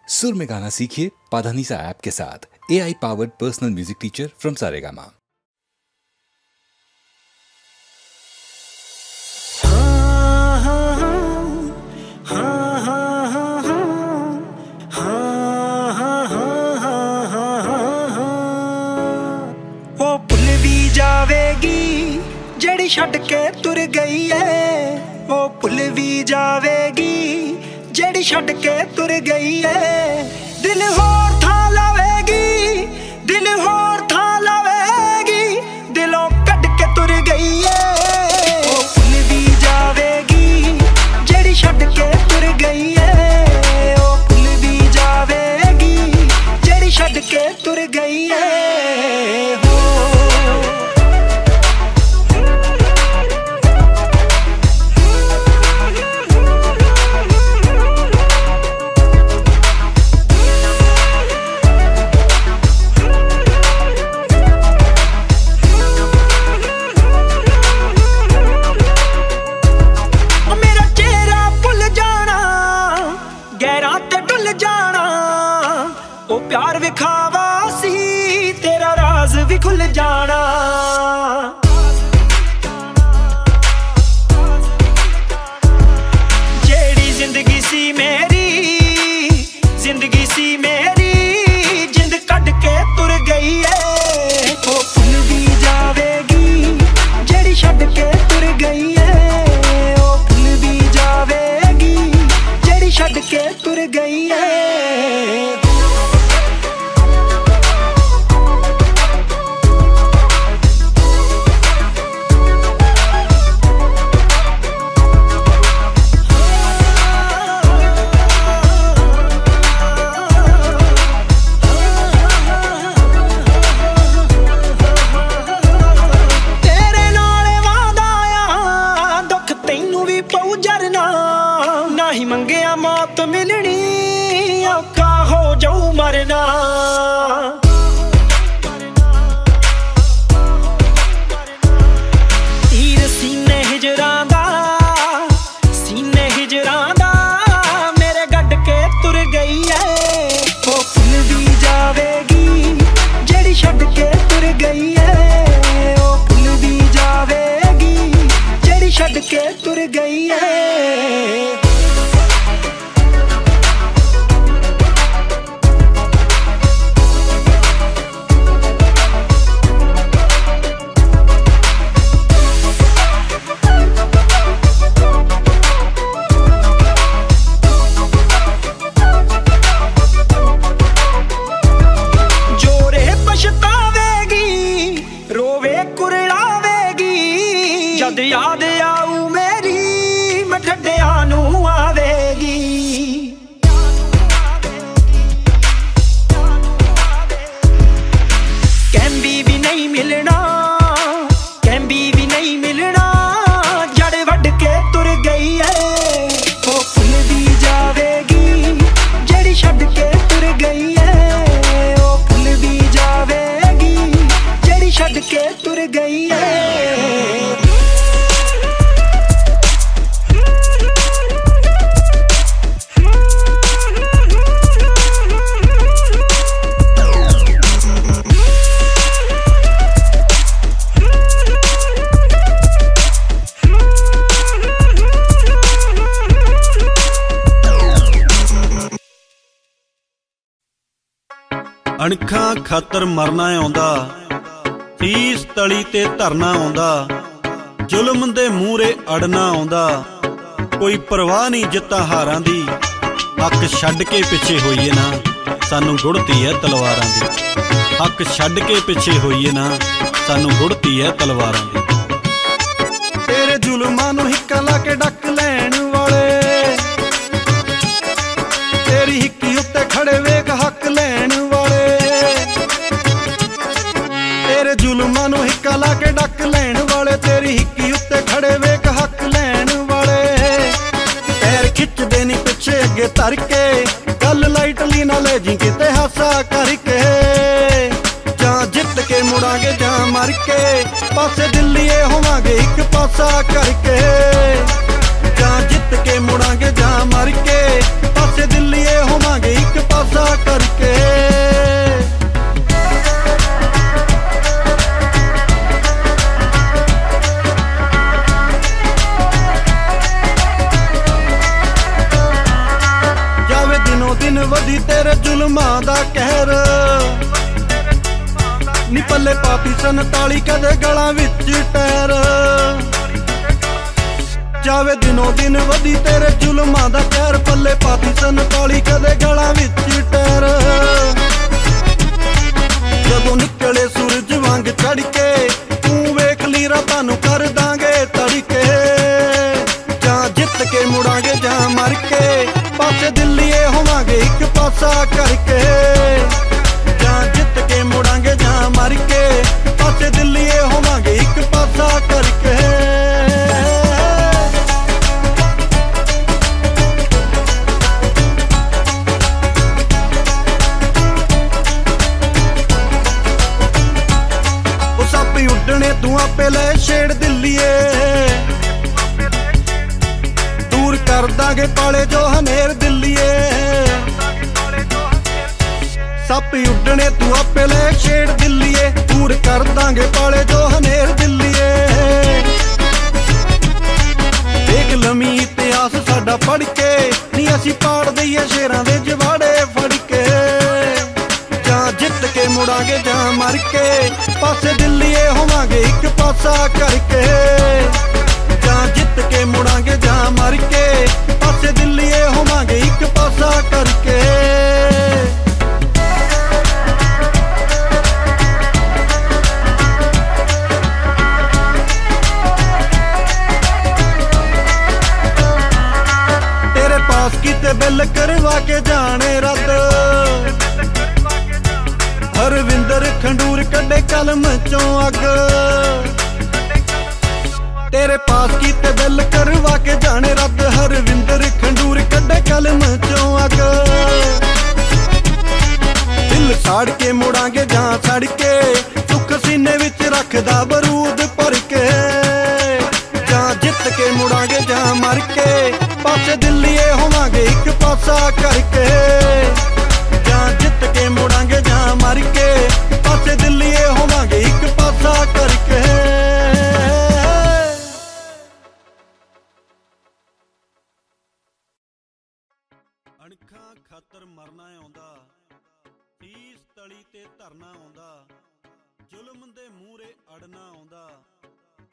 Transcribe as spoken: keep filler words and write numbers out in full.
सुर में गाना सीखिए पाधानीसा ऐप के साथ। A I powered personal music teacher from Saregama. वो भुल भी जावेगी जड़ी छड़ के तुर गई है, वो भुल भी जावेगी जड़ी छड़ के तुर गई है। दिल होर था लावेगी, दिल होर था लावेगी, दिलों कट के तुर गई है। वो भुल भी जावेगी जड़ी छड़ के तुर गई है, वो भुल भी जावेगी जड़ी छड़ के तुर गई है। प्यार विखावा सी तेरा राज भी खुल जाना। जेड़ी जिंदगी सी मेरी, जिंदगी सी मेरी, जिंद कट के तुर गई है। वो भुल भी जावेगी जेड़ी छड़ के तुर गई है, वो भुल भी जावेगी जेड़ी छड़ के तुर गई है। नहीं मंगिया मौत मिलनी, औखा हो जाऊ मरना। तीर सीने हिजरां दा, सीने हिजरां दा मेरे गड्ड के तुर गई है। वो भुल भी जावेगी जेड़ी छड़ के तुर गई है, वो भुल भी जावेगी जेड़ी छड़ के तुर गई है। जद याद आऊ मेरी मैं ठड्डिया नू आवेगी। कैंबी भी नहीं मिलना, कैंबी भी नहीं मिलना, जड़ वड के तुर गई है। वो भुल भी जावेगी जड़ी छड़ के तुर गई है, वो भुल भी जावेगी जड़ी छड़ के तुर गई है। अणखां खातर मरना आउंदा, तीस तली ते धरना आउंदा, जुल्म दे मूहरे अड़ना आउंदा। कोई परवाह नहीं जित्ता हारां दी, हक छड्ड के पिछे होईए ना सानू गुड़ती है तलवारां दी। हक छड्ड के पिछे होईए ना सानू गुड़ती है तलवारां दी। तेरे जुल्मां नूं हिक्का ला के डक लैण वाले, तेरी हिक्की उत्ते खड़े वेख हक लैण वाले। तेरे जुल्मां नूं हिक्का ला के डक लैण वाले, तेरी हिक्की उत्ते खड़े वेख हक लैण वाले। पैर खिचदे नी पिछे अगे धर के, गल लाइटली ना ले जी किते हासा करके। जां जित के मुड़ांगे जां मर के, पासे दिल्लीए होवांगे एक पासा करके। जां जित के मुड़ांगे जां मर के, पासे दिल्लीए होवांगे एक पासा दिन वधी तेरे जुल्मां दा कहर नी पल्ले पापी संताली कदे गलां विच टैर जावे दिनों दिन वधी तेरे जुल्मां दा कहर पल्ले पापी संताली कदे गलां विच टैर जदों निकले सूरज वांग चढ़ के तू वेख लीरा तानू कर दांगे तड़के जां जित के मुड़ांगे जां मर के पासे दिल्लीए होवांगे एक पासा करके जां जित के मुड़ांगे जां मर के पासे दिल्लीए होवांगे एक पासा करके उड़ने तू आपे ले छेड़ दिल्लीए दूर कर दांगे पाले जो हनेर दिल्लीए सप उड़ने तू आपे ले छेड़ दिल्लीए दूर कर दांगे पाले जो हनेर दिल्लीए देख लमी इतिहास साडा पढ़ के नी असी पाड़ दईए शेरां दे जवाड़े फड़ के जां जित के मुड़ांगे जां मर के पासे दिल्लीए होवांगे एक पासा करके जां जित के मुड़ांगे जां मर के पासे दिल्लीए होवांगे एक पासा करके तेरे पास कीते बिल करवा के जाने रद्द हरविंदर खंडूर कड्डे कलम चों अग तेरे पास कीते बिल करवा के जाने रद्द हरविंदर खंडूर कड्डे कलम चों अग दिल साड़ के मुड़ांगे जां सड़ के सुख सीने विच रखदा बरूद भर के जां जित के मुड़ांगे जां मर के पासे दिल्लीए होवांगे एक पासा करके जां जित के मुड़ांगे जां मर के पासे दिल्लीए होवांगे एक पासा करके अणखां खातर मरना आउंदा तीस तली ते धरना आउंदा जुल्म दे मूहरे अड़ना आउंदा